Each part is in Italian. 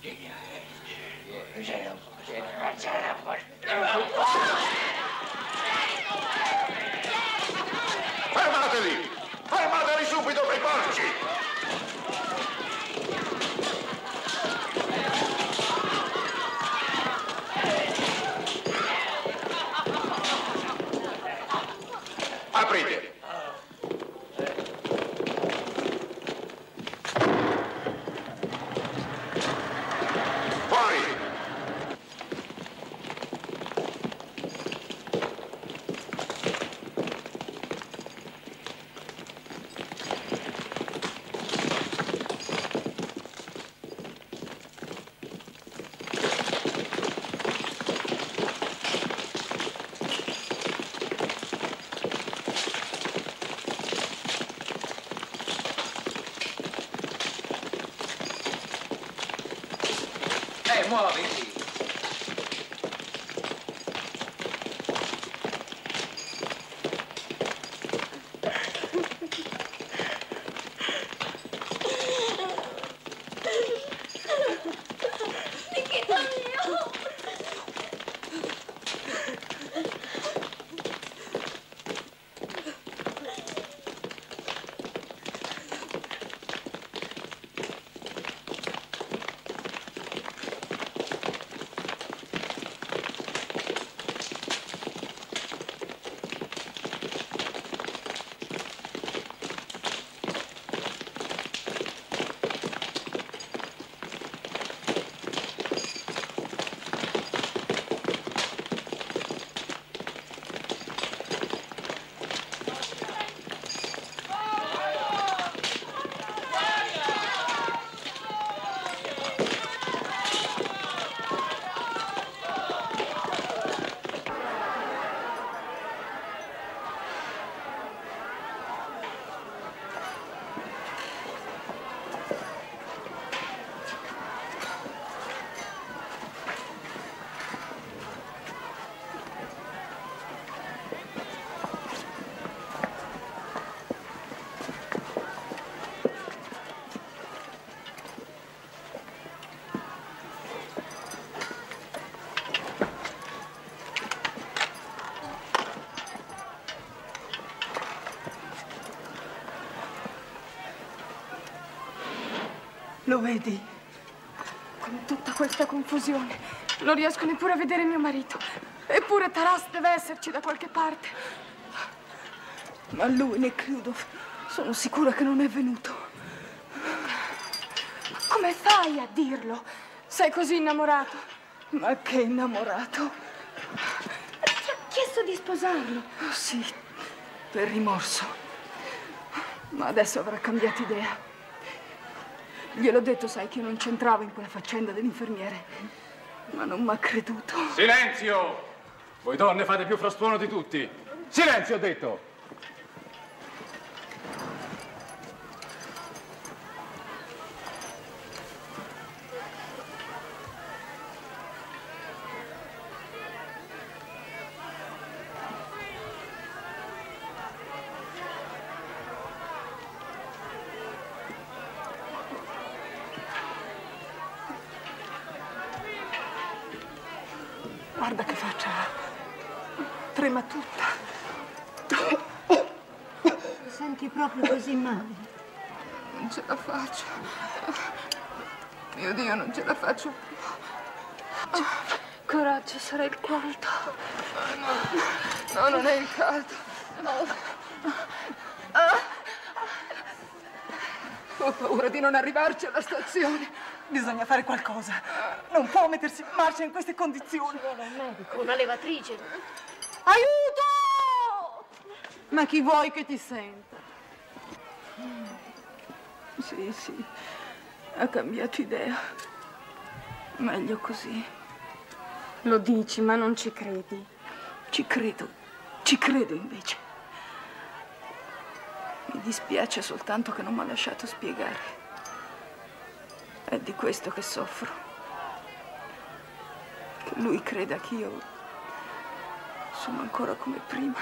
Fermateli! Fermateli subito, quei porci! Aprite! Fuori! Muoviti! Nichino mio! Lo vedi? Con tutta questa confusione non riesco neppure a vedere mio marito. Eppure Taras deve esserci da qualche parte. Ma lui né Krudov sono sicura che non è venuto. Come fai a dirlo? Sei così innamorato? Ma che innamorato? Ti ha chiesto di sposarlo. Oh, sì, per rimorso. Ma adesso avrà cambiato idea. Gliel'ho detto, sai, che io non c'entravo in quella faccenda dell'infermiere. Ma non mi ha creduto. Silenzio! Voi donne fate più frastuono di tutti. Silenzio, ho detto! Guarda che faccia. Trema tutta. Ti senti proprio così male? Non ce la faccio. Mio Dio, non ce la faccio più. Coraggio, sarà il caldo. No, non è il caldo. Ho paura di non arrivarci alla stazione. Bisogna fare qualcosa. Non può mettersi in marcia in queste condizioni. Ci vuole un medico, una levatrice. Aiuto! Ma chi vuoi che ti senta? Sì, sì, ha cambiato idea. Meglio così. Lo dici, ma non ci credi. Ci credo invece. Mi dispiace soltanto che non mi ha lasciato spiegare. È di questo che soffro. Che lui creda che io sono ancora come prima.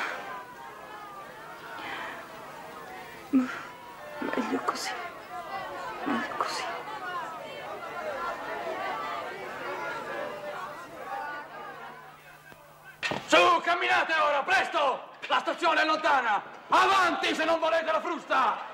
Ma meglio così. Meglio così. camminate ora, presto! La stazione è lontana! Avanti se non volete la frusta!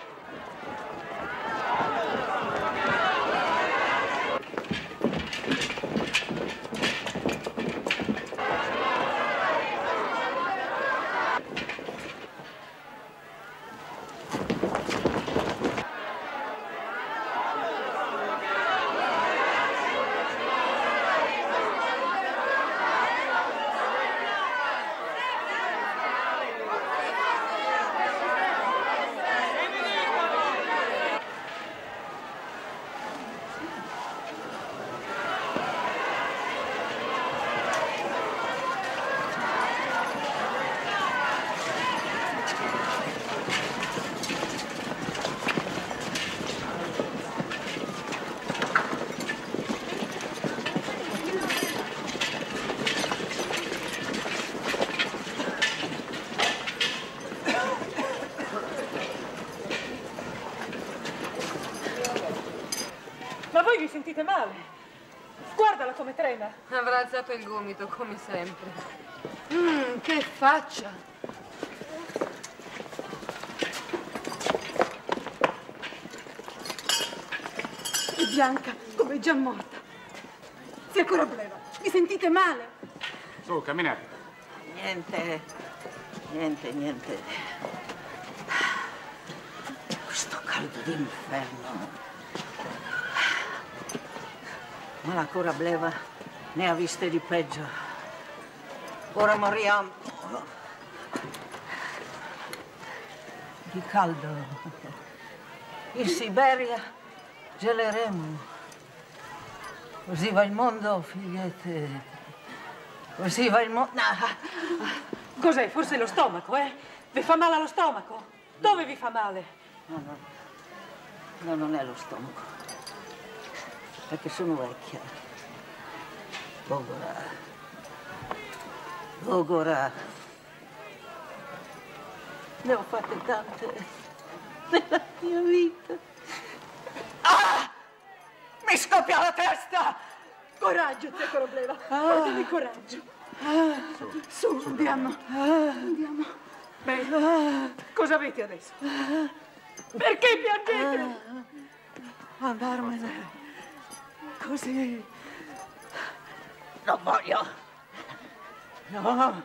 Ma voi vi sentite male? Guardala come trema. Avrà alzato il gomito, come sempre. Che faccia! È bianca, come già morta. Zia Corobleva, vi sentite male? Su, camminate. Niente. Questo caldo d'inferno. Ma la Corobleva ne ha viste di peggio. Ora moriamo. Di caldo. In Siberia geleremo. Così va il mondo, figliette. Così va il mondo. Cos'è? Forse lo stomaco, eh? Vi fa male allo stomaco? Dove vi fa male? No, non è lo stomaco. Perché sono vecchia. Gogora. Ne ho fatte tante nella mia vita. Ah! Mi scoppia la testa! Coraggio, zia Corobleva, portami coraggio. Su, andiamo. Beh, cosa avete adesso? Perché piangete? Andarmene. Così. Non voglio. No.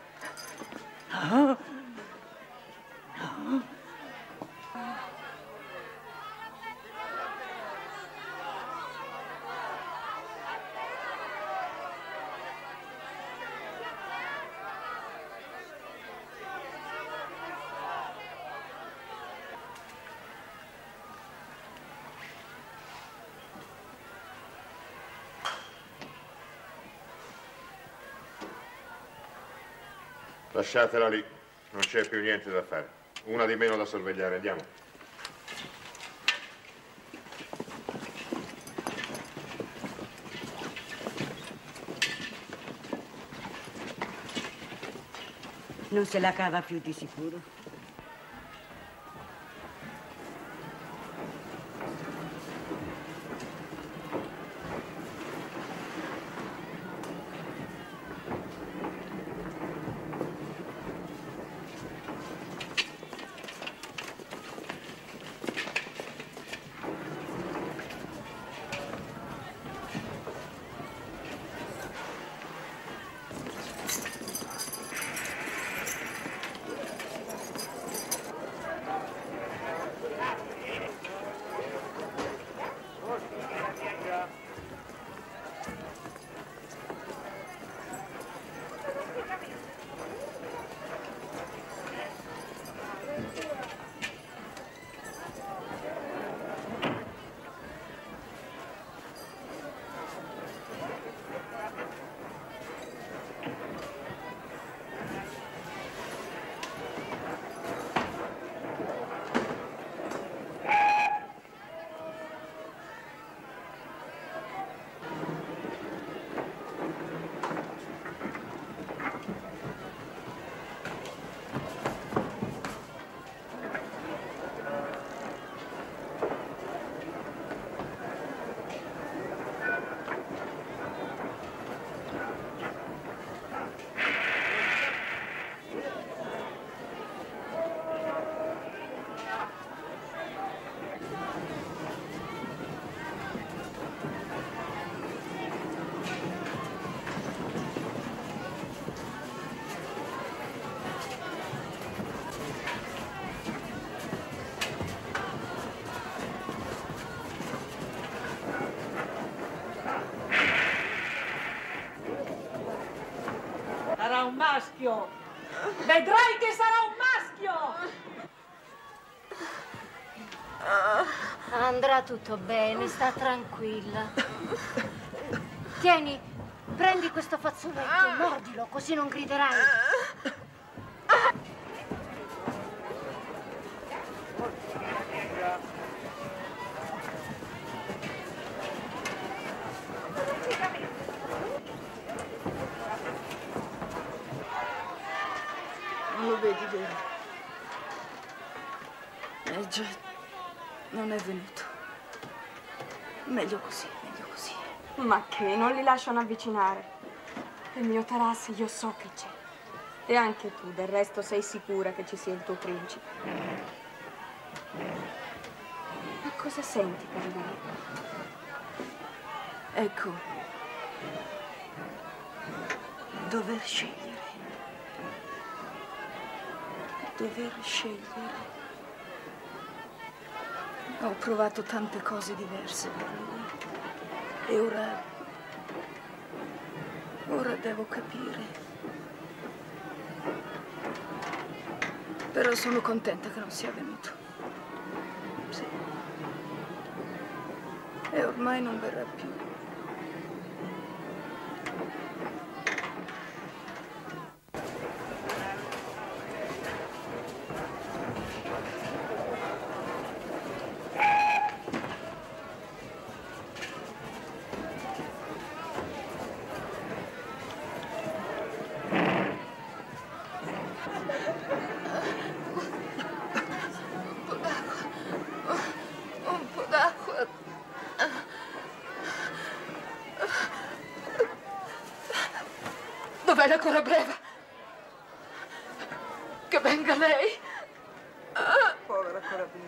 Lasciatela lì, non c'è più niente da fare. Una di meno da sorvegliare, andiamo. Non se la cava più di sicuro. maschio! Vedrai che sarà un maschio! Andrà tutto bene, sta tranquilla. Tieni, prendi questo fazzoletto, mordilo, così non griderai. Non lo vedi, vero? Già, non è venuto. Meglio così, meglio così. Ma che, non li lasciano avvicinare. Il mio Taras io so che c'è. E anche tu, del resto, sei sicura che ci sia il tuo principe. Ma cosa senti per lui? Ecco, dover scegliere. Dover scegliere. Ho provato tante cose diverse per lui. E ora devo capire. Però sono contenta che non sia venuto. Sì. E ormai non verrà più. Dov'è la Corableva? Che venga lei. Povera Corableva.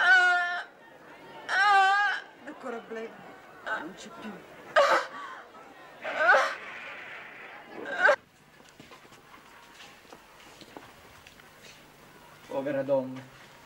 La Corableva non c'è più. Povera donna.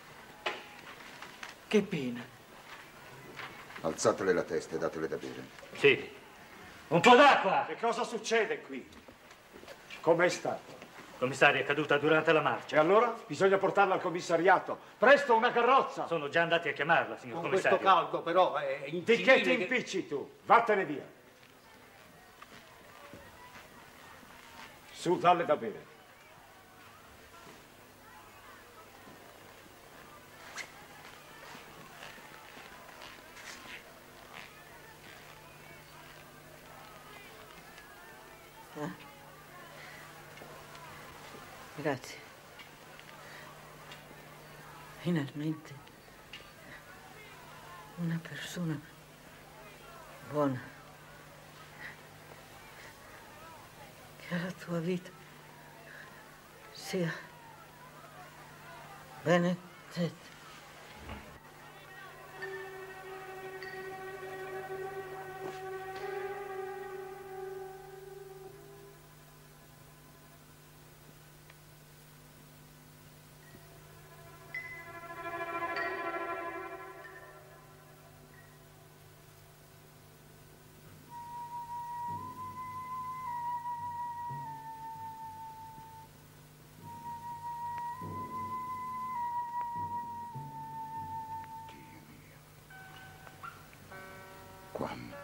Che pena. Alzatele la testa e datele da bere. Sì. Un po' d'acqua! Che cosa succede qui? Com'è stato? Commissario, è caduta durante la marcia. E allora? Bisogna portarla al commissariato. Presto, una carrozza! Sono già andati a chiamarla, signor Con commissario. questo caldo, però, è Di che ti incivile impicci tu? Vattene via. Su, dalle da bere. Grazie. Finalmente una persona buona che la tua vita sia benedetta. Quando?